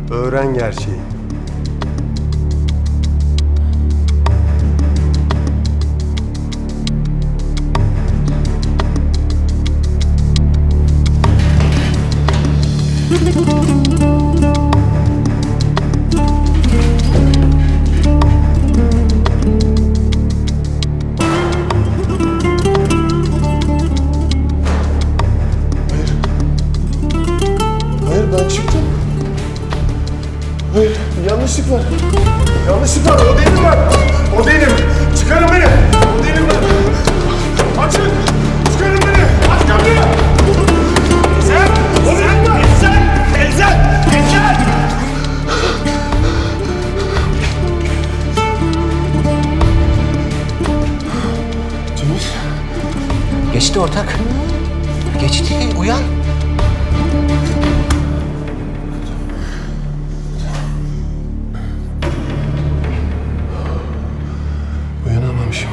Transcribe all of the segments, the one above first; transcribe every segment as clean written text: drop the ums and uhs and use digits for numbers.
Öğren gerçeği. Hayır, yanlışlık var. Yanlışlık var, o değilim ben. O değilim. Çıkarın beni. O değilim ben. Açın. Çıkarın beni. Aç kapıyı. Ezel. O değilim ben. Ezel. Cengiz. Geçti ortak. Geçti. Uyan. Uyanamamışım.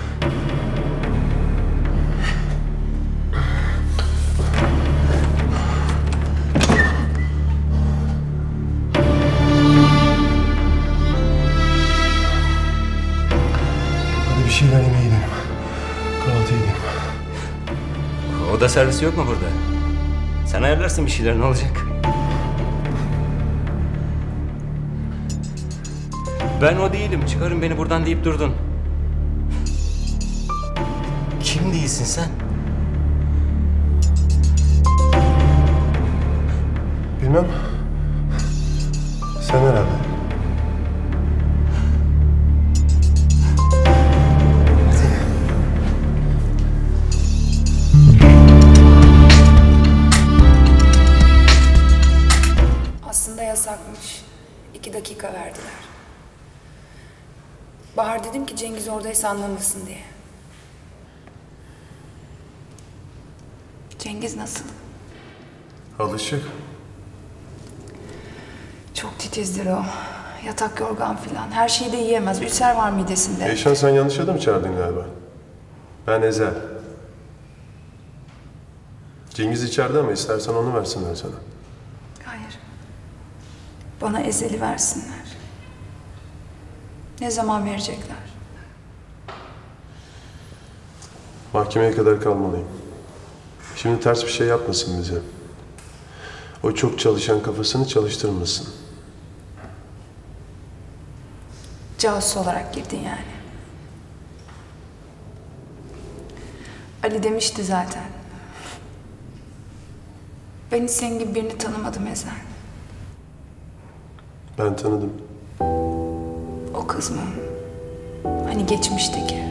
Hadi bir şeyler yemeye gidelim. Kahvaltıya gidelim. Oda servisi yok mu burada? Sen ayarlarsın bir şeyler, ne olacak? Ben o değilim, çıkarın beni buradan deyip durdun. Kim değilsin sen? Bilmem. Sen herhalde. Aslında yasakmış. 2 dakika verdiler. Bahar dedim ki Cengiz oradaysa anlamasın diye. Cengiz nasıl? Alışık. Çok titizdir o. Yatak yorgan filan. Her şeyi de yiyemez. Ülser var midesinde. Eyşan, sen yanlış adam çağırdın galiba. Ben Ezel. Cengiz içeride ama istersen onu versinler sana. Hayır. Bana Ezel'i versinler. Ne zaman verecekler? Mahkemeye kadar kalmalıyım. Şimdi ters bir şey yapmasın bize. O çok çalışan kafasını çalıştırmasın. Casus olarak girdin yani. Ali demişti zaten. Ben hiç senin gibi birini tanımadım Ezel. Ben tanıdım. O kız mı? Hani geçmişteki.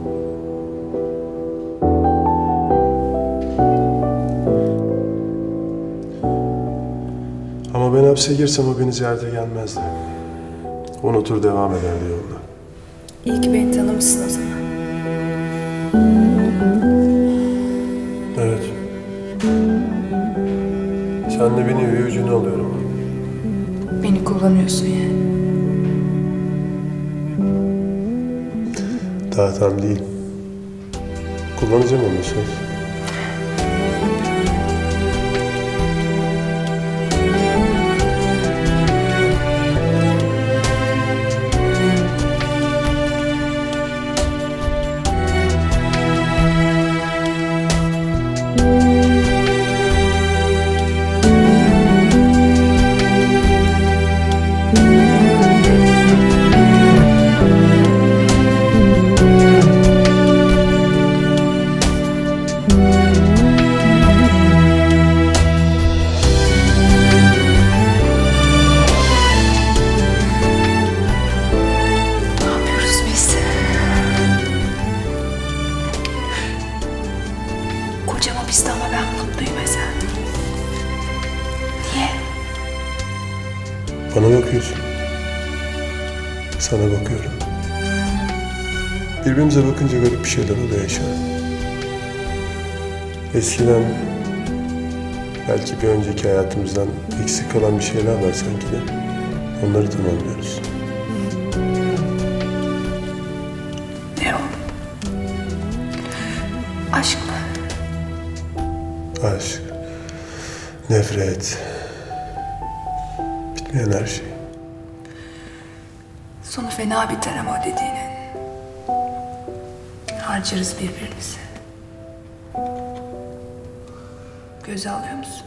Ama ben hapse girsem o beni ziyarete gelmezdi. Unutur devam ederdi yolda. İyi ki beni tanımışsın o zaman. Evet. Sen de beni üvey ucuna alıyorum. Beni kullanıyorsun yani. Daha tam değil. Kullanacağım onu söz. Kocam hapiste ama ben mutluyum Ezel. Niye? Bana bakıyorsun. Sana bakıyorum. Birbirimize bakınca garip bir şeyler oluyor Yaşar. Eskiden belki bir önceki hayatımızdan eksik kalan bir şeyler var sanki de. Onları tamamlıyoruz. Ne o? Aşk mı? Aşk, nefret, bitmeyen Bitmeyen her şey. Sonu fena biter ama o dediğinin. Harcarız birbirimizi. Göze alıyor musun?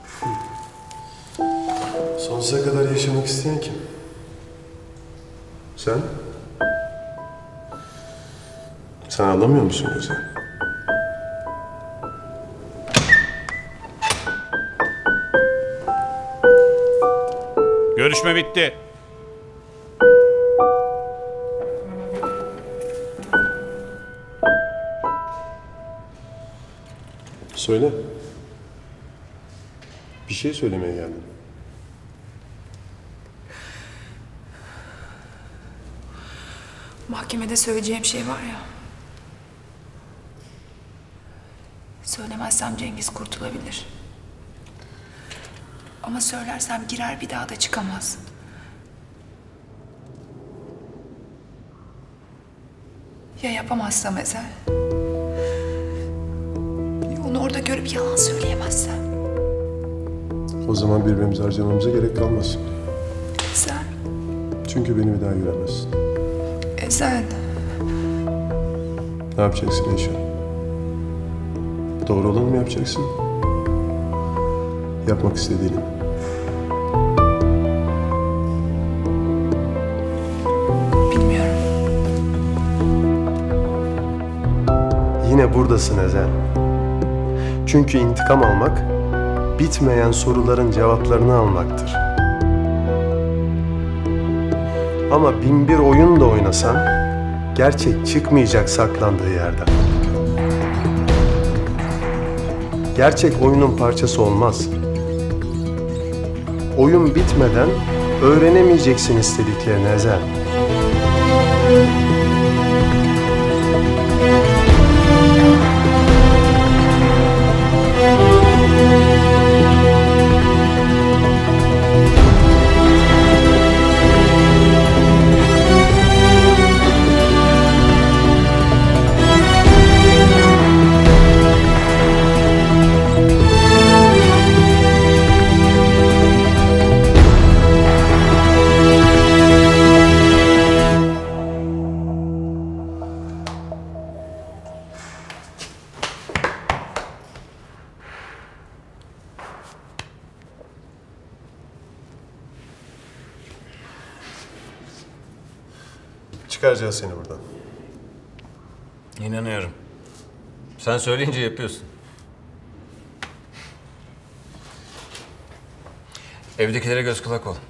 Sonsuza kadar yaşamak isteyen kim? Sen? Sen anlamıyor musun Göze? Görüşme bitti. Söyle. Bir şey söylemeye geldim. Mahkemede söyleyeceğim şey var ya. Söylemezsem Cengiz kurtulabilir. Ama söylersem girer bir daha da çıkamaz. Ya yapamazsam Ezel? Ya onu orada görüp yalan söyleyemezsem? O zaman birbirimizi harcamamıza gerek kalmaz. Ezel, Çünkü beni bir daha göremezsin. Ezel. Ne yapacaksın Eyşan? Doğru olanı mı yapacaksın? Yapmak istediğini mi? Bilmiyorum. Yine buradasın Ezel. Çünkü intikam almak, bitmeyen soruların cevaplarını almaktır. Ama 1001 oyun da oynasan, gerçek çıkmayacak saklandığı yerden. Gerçek oyunun parçası olmaz. Oyun bitmeden öğrenemeyeceksin istediklerini Ezel. Çıkaracağız seni buradan. İnanıyorum. Sen söyleyince yapıyorsun. Evdekilere göz kulak ol.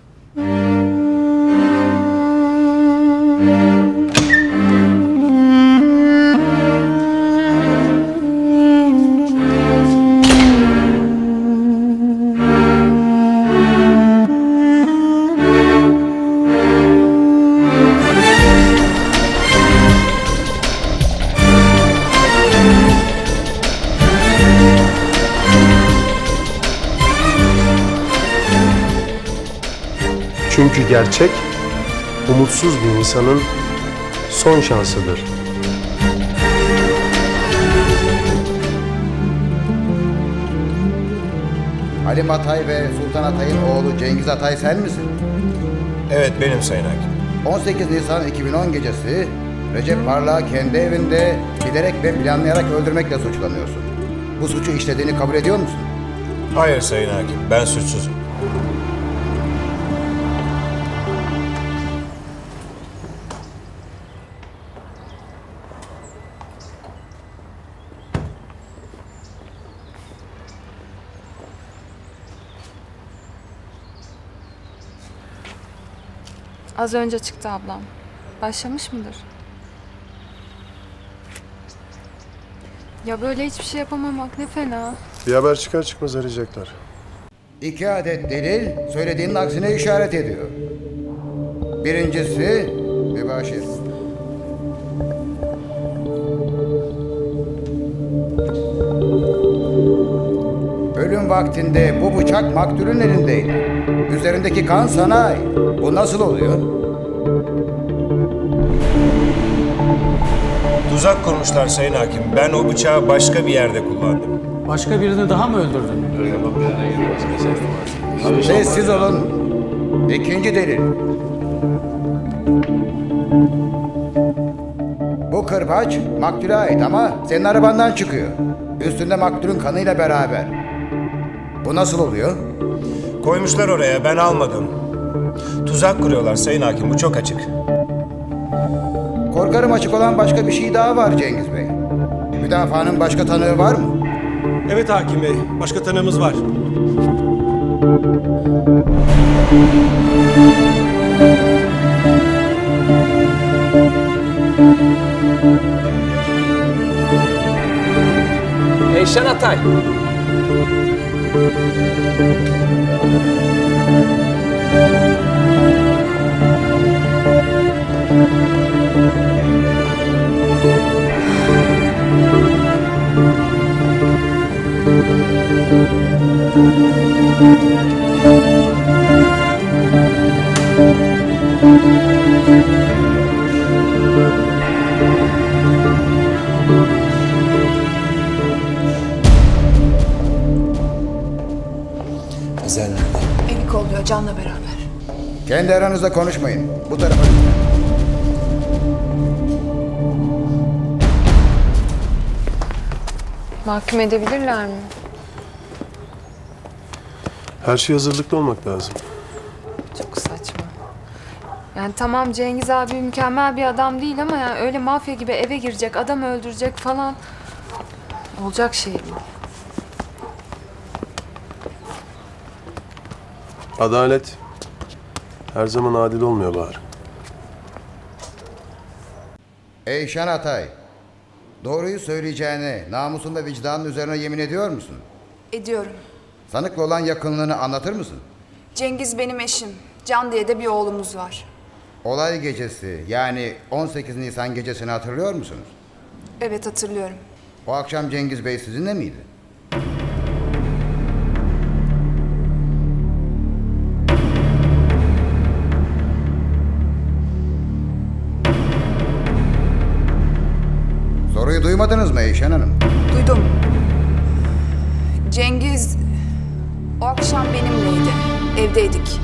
Çünkü gerçek, umutsuz bir insanın son şansıdır. Halim Atay ve Sultan Atay'ın oğlu Cengiz Atay sen misin? Evet benim Sayın Hakim. 18 Nisan 2010 gecesi Recep Parlak'ı kendi evinde bilerek ve planlayarak öldürmekle suçlanıyorsun. Bu suçu işlediğini kabul ediyor musun? Hayır Sayın Hakim, ben suçsuzum. Az önce çıktı ablam. Başlamış mıdır? Ya böyle hiçbir şey yapamamak ne fena. Bir haber çıkar çıkmaz arayacaklar. 2 adet delil söylediğinin aksine işaret ediyor. Birincisi mübaşir. Ölüm vaktinde bu bıçak maktulün elindeydi. Üzerindeki kan sana ait. Bu nasıl oluyor? Tuzak kurmuşlar Sayın Hakim. Ben o bıçağı başka bir yerde kullandım. Başka birini daha mı öldürdün? Sessiz olun. İkinci delil. Bu kırbaç maktule ait ama senin arabandan çıkıyor. Üstünde maktulün kanıyla beraber. Bu nasıl oluyor? Koymuşlar oraya, ben almadım. Tuzak kuruyorlar Sayın Hakim, bu çok açık. Korkarım açık olan başka bir şey daha var Cengiz Bey. Müdafaanın başka tanığı var mı? Evet hakim bey, başka tanığımız var. Eyşan Atay. Ezel nerede? Beni kolluyor Can'la beraber. Kendi aranızda konuşmayın. Bu tarafa lütfen. Mahkum edebilirler mi? Her şey hazırlıklı olmak lazım. Çok saçma. Yani tamam Cengiz abi mükemmel bir adam değil ama yani öyle mafya gibi eve girecek, adam öldürecek falan. Olacak şey mi? Adalet her zaman adil olmuyor Bahar. Eyşan Atay, doğruyu söyleyeceğine, namusun ve vicdanın üzerine yemin ediyor musun? Ediyorum. Sanıkla olan yakınlığını anlatır mısın? Cengiz benim eşim. Can diye de bir oğlumuz var. Olay gecesi, yani 18 Nisan gecesini hatırlıyor musunuz? Evet hatırlıyorum. O akşam Cengiz Bey sizinle miydi? Soruyu duymadınız mı Eyşan Hanım? Duydum. Cengiz o akşam benimleydi. Evdeydik.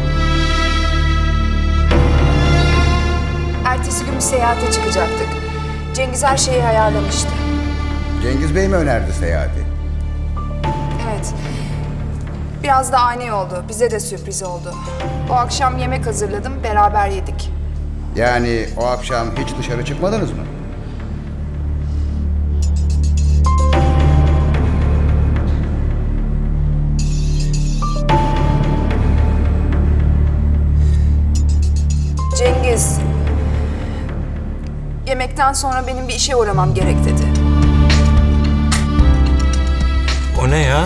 Ertesi gün bir seyahate çıkacaktık. Cengiz her şeyi ayarlamıştı. Cengiz Bey mi önerdi seyahati? Evet. Biraz da ani oldu. Bize de sürpriz oldu. O akşam yemek hazırladım. Beraber yedik. Yani o akşam hiç dışarı çıkmadınız mı? Cengiz, yemekten sonra benim bir işe uğramam gerek dedi. O ne ya?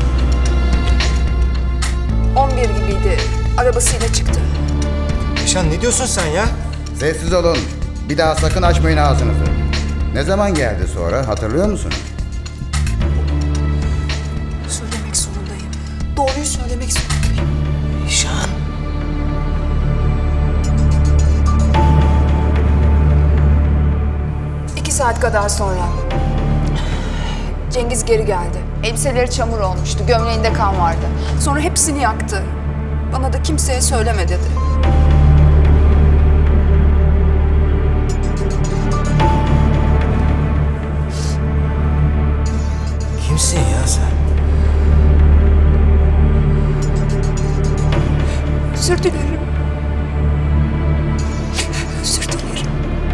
11 gibiydi. Arabasıyla çıktı. Eyşan ne diyorsun sen ya? Sessiz olun. Bir daha sakın açmayın ağzınızı. Ne zaman geldi sonra hatırlıyor musunuz? Söylemek zorundayım. Doğruyu söylemek zorundayım. Eyşan. 2 saat kadar sonra. Cengiz geri geldi. Elbiseleri çamur olmuştu. Gömleğinde kan vardı. Sonra hepsini yaktı. Bana da kimseye söyleme dedi. Kimsin ya sen? Özür dilerim. Özür dilerim.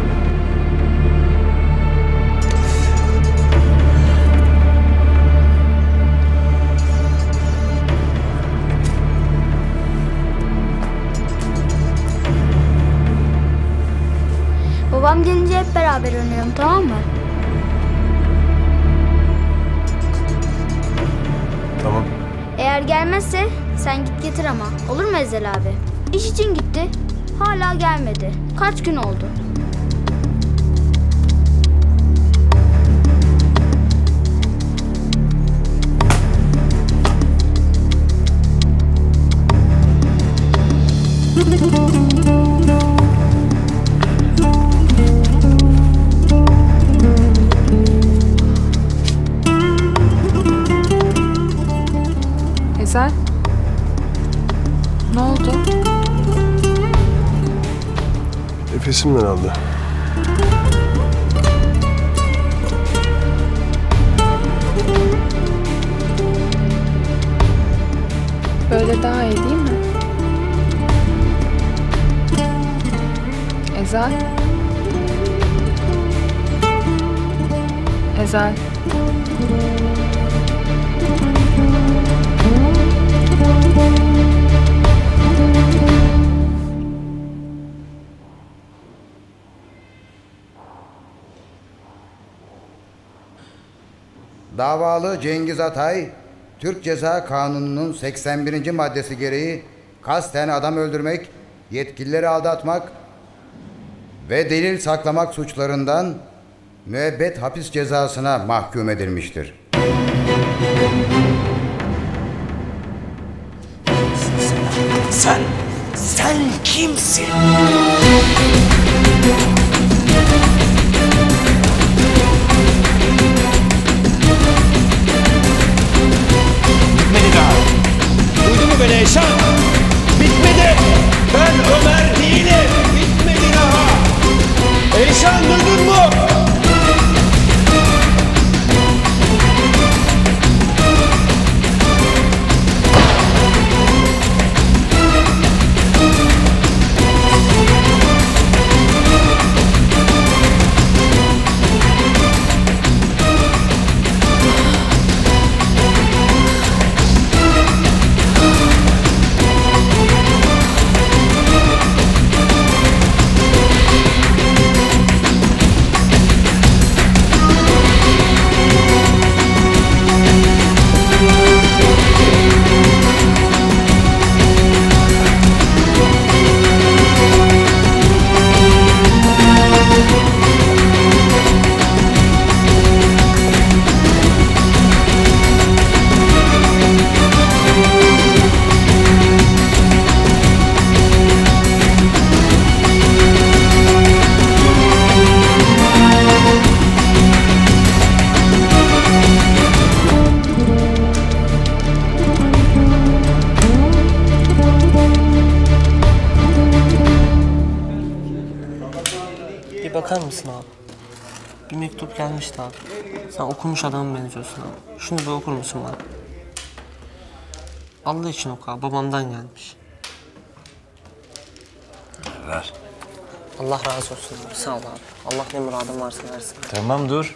Babam gelince hep beraber oynayalım, tamam mı? Tamam. Eğer gelmezse sen git getir ama. Olur mu Ezel abi? İş için gitti. Hala gelmedi. Kaç gün oldu? Ezel? Ne oldu? nefesim daraldı. Böyle daha iyi değil mi? Ezel? Ezel. Davalı Cengiz Atay, Türk Ceza Kanunu'nun 81. maddesi gereği kasten adam öldürmek, yetkilileri aldatmak ve delil saklamak suçlarından müebbet hapis cezasına mahkum edilmiştir. Sen kimsin? Bitmedi daha. Duydun mu beni Eşan? Bitmedi. Ben Ömer değilim. Bitmedi daha. Eşan duydun mu? Bakar mısın abi? Bir mektup gelmişti abi. Sen okumuş adama benziyorsun abi. Şunu bir okur musun bana? Allah için oku abi. Babamdan gelmiş. Ver. Allah razı olsun abi. Sağ ol abi. Allah ne muradın varsa versin. Tamam dur.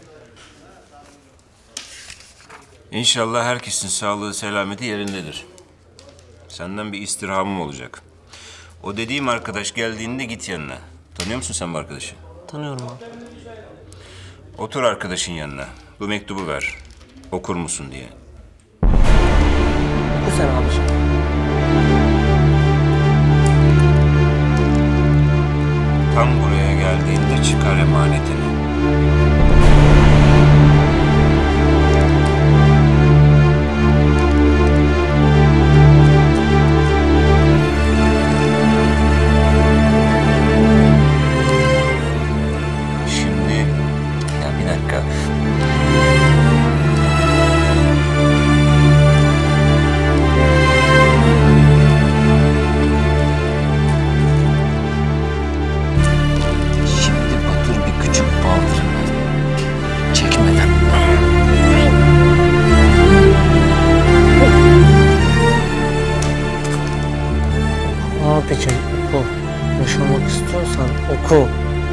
İnşallah herkesin sağlığı, selameti yerindedir. Senden bir istirhamım olacak. O dediğim arkadaş geldiğinde git yanına. Tanıyor musun sen bu arkadaşı? Tanıyorum abi. Otur arkadaşın yanına. Bu mektubu ver. Okur musun diye. Oku sen abiciğim. Tam buraya geldiğinde çıkar emanetini. Abicim oku. Yaşamak istiyorsan oku.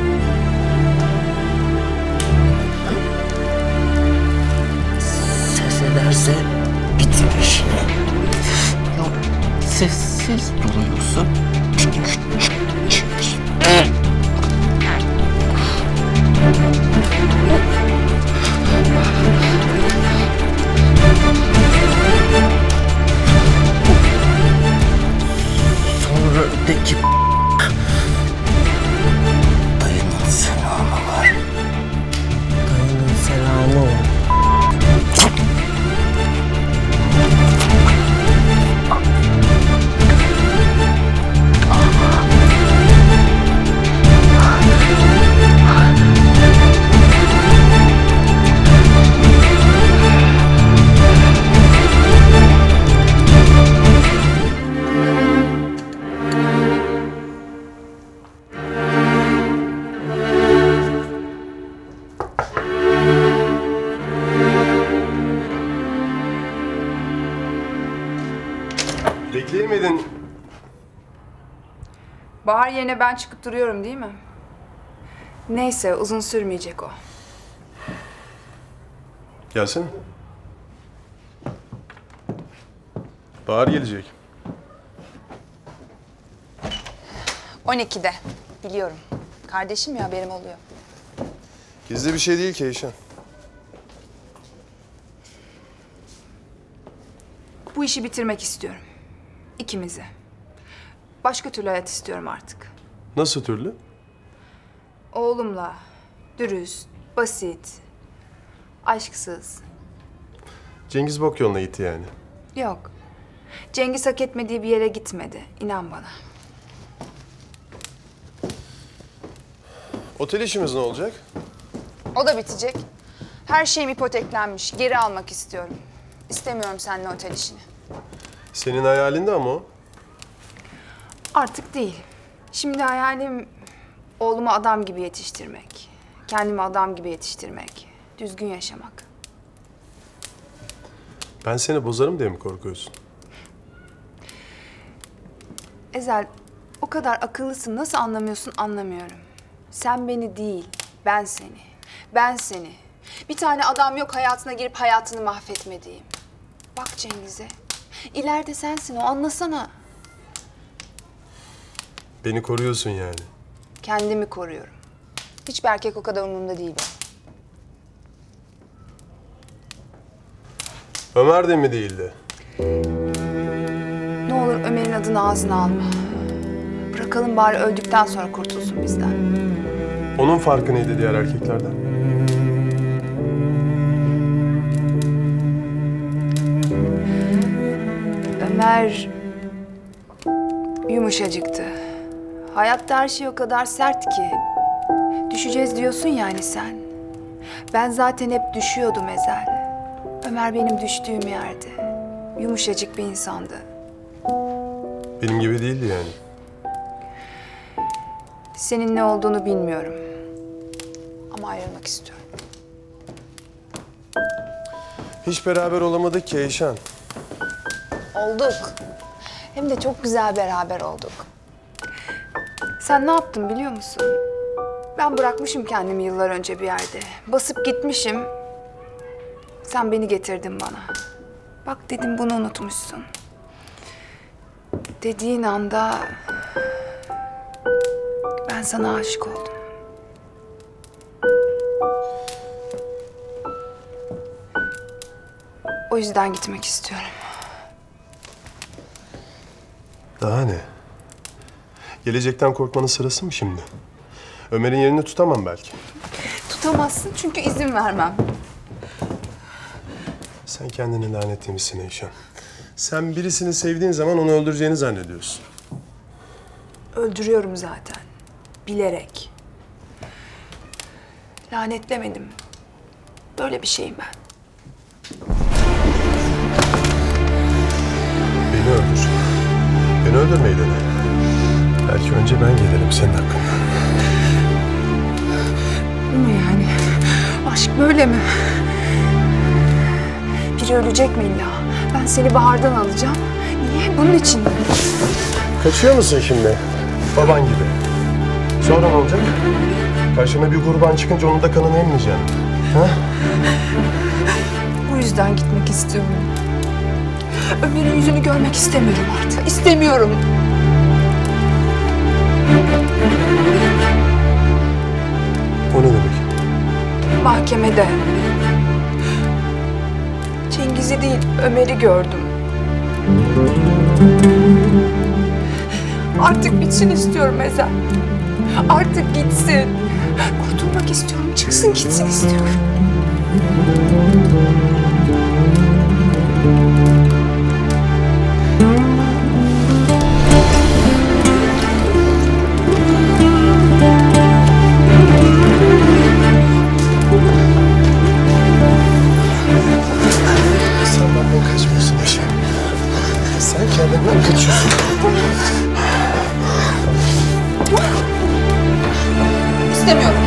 Ses ederse bitir işini. Ya sessiz duruyorsun. Sonra öteki dayının selamı var. Dayının selamı var. Bahar yerine ben çıkıp duruyorum değil mi? Neyse, uzun sürmeyecek o. Gelsin. Bahar gelecek. 12'de. Biliyorum. Kardeşim ya, haberim oluyor. Gizli bir şey değil ki Eyşan. Bu işi bitirmek istiyorum. İkimizi. Başka türlü hayat istiyorum artık. Nasıl türlü? Oğlumla. Dürüst, basit, aşksız. Cengiz bok yoluna gitti yani. Yok. Cengiz hak etmediği bir yere gitmedi. İnan bana. Otel işimiz ne olacak? O da bitecek. Her şeyim ipoteklenmiş. Geri almak istiyorum. İstemiyorum seninle otel işini. Senin hayalinde ama o. Artık değil. Şimdi hayalim oğlumu adam gibi yetiştirmek. Kendimi adam gibi yetiştirmek. Düzgün yaşamak. Ben seni bozarım diye mi korkuyorsun? Ezel, o kadar akıllısın. Nasıl anlamıyorsun anlamıyorum. Sen beni değil, ben seni. Ben seni. Bir tane adam yok hayatına girip hayatını mahvetmediğim. Bak Cengiz'e. İleride sensin o, anlasana. Beni koruyorsun yani. Kendimi koruyorum. Hiçbir erkek o kadar umurumda değil o. Ömer de mi değildi? Ne olur Ömer'in adını ağzına alma. Bırakalım bari öldükten sonra kurtulsun bizden. Onun farkı neydi diğer erkeklerden? Ömer yumuşacıktı. Hayatta her şey o kadar sert ki. Düşeceğiz diyorsun yani sen. Ben zaten hep düşüyordum Ezel. Ömer benim düştüğüm yerde. Yumuşacık bir insandı. Benim gibi değildi yani. Senin ne olduğunu bilmiyorum. Ama ayrılmak istiyorum. Hiç beraber olamadık ki Eyşan. Olduk. Hem de çok güzel beraber olduk. Sen ne yaptın biliyor musun? Ben bırakmışım kendimi yıllar önce bir yerde. Basıp gitmişim. Sen beni getirdin bana. Bak dedim bunu unutmuşsun. Dediğin anda ben sana aşık oldum. O yüzden gitmek istiyorum. Daha ne? Gelecekten korkmanın sırası mı şimdi? Ömer'in yerini tutamam belki. Tutamazsın çünkü izin vermem. Sen kendini lanetlemişsin Eyşan. Sen birisini sevdiğin zaman onu öldüreceğini zannediyorsun. Öldürüyorum zaten. Bilerek. Lanetlemedim. Böyle bir şeyim ben. Beni öldür. Beni öldürmeyi dene. Belki önce ben gelirim senin hakkında. Bu mu yani? Aşk böyle mi? Biri ölecek mi illa? Ben seni Bahar'dan alacağım. Niye? Bunun için mi? Kaçıyor musun şimdi? Baban gibi. Sonra ne olacak? Karşıma bir kurban çıkınca onun da kanını emmeyeceğim. Ha? Bu yüzden gitmek istiyorum. Ömer'in yüzünü görmek istemiyorum artık. İstemiyorum. O ne demek? Mahkemede. Cengiz'i değil, Ömer'i gördüm. Artık bitsin istiyorum Ezel. Artık gitsin. Kurtulmak istiyorum, çıksın gitsin istiyorum. Sen benden kaçmıyorsun Eyşan. Sen kendinden kaçıyorsun. İstemiyorum.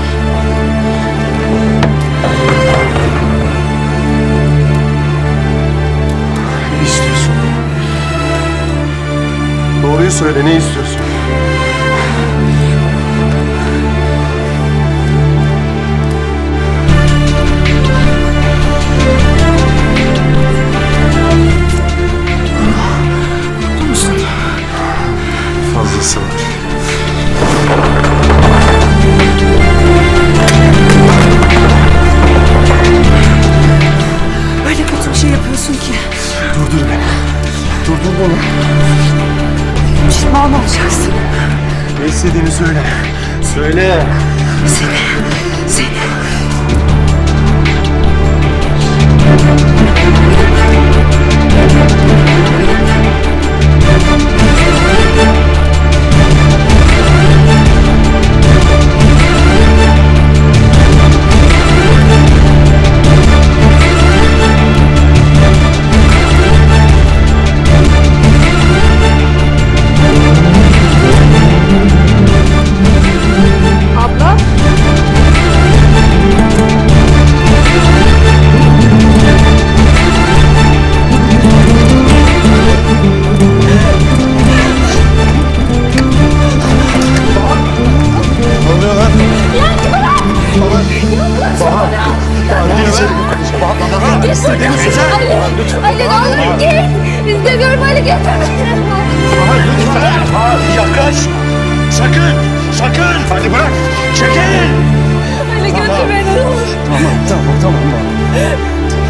Ne istiyorsun? Doğruyu söyle, ne istiyorsun? fazlası var. Öyle kötü bir şey yapıyorsun ki. Durdur beni. Durdur beni. Pişman olacaksın. Ne istediğini söyle. Söyle. Seni. Abla? Ne oluyor lan? Ali ne olur git. İstemiyorum Ali getirme. Yaklaş. Sakın. Sakın. Hadi bırak. Çekil. Ali götür beni. Tamam.